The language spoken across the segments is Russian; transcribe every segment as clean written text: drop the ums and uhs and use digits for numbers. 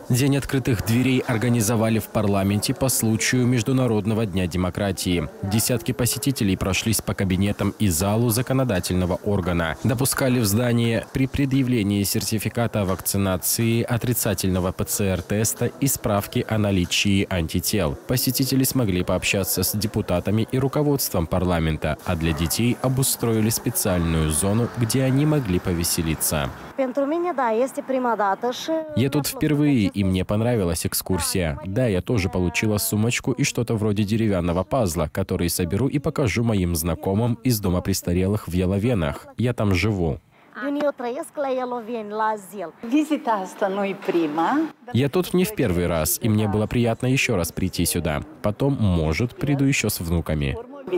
День открытых дверей организовали в парламенте по случаю Международного дня демократии. Десятки посетителей прошлись по кабинетам и залу законодательного органа. Допускали в здание при предъявлении сертификата о вакцинации, отрицательного ПЦР-теста и справки о наличии антител. Посетители смогли пообщаться с депутатами и руководством парламента, а для детей обустроили специальную зону, где они могли повеселиться. Я тут впервые, и мне понравилась экскурсия. Да, я тоже получила сумочку и что-то вроде деревянного пазла, который соберу и покажу моим знакомым из дома престарелых в Яловенах. Я там живу. Я тут не в первый раз, и мне было приятно еще раз прийти сюда. Потом, может, приду еще с внуками.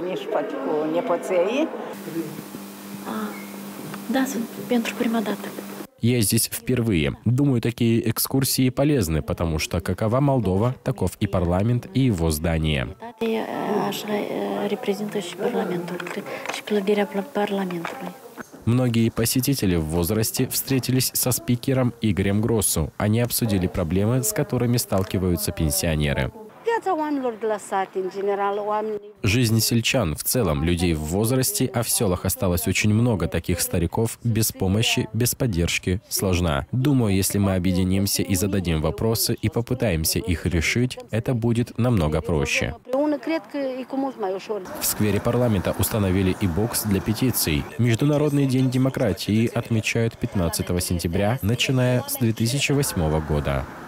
Да, pentru prima dată. Я здесь впервые. Думаю, такие экскурсии полезны, потому что какова Молдова, таков и парламент, и его здание. Многие посетители в возрасте встретились со спикером Игорем Гроссу. Они обсудили проблемы, с которыми сталкиваются пенсионеры. Жизнь сельчан, в целом людей в возрасте, а в селах осталось очень много таких стариков, без помощи, без поддержки, сложна. Думаю, если мы объединимся и зададим вопросы и попытаемся их решить, это будет намного проще. В сквере парламента установили и бокс для петиций. Международный день демократии отмечают 15 сентября, начиная с 2008 года.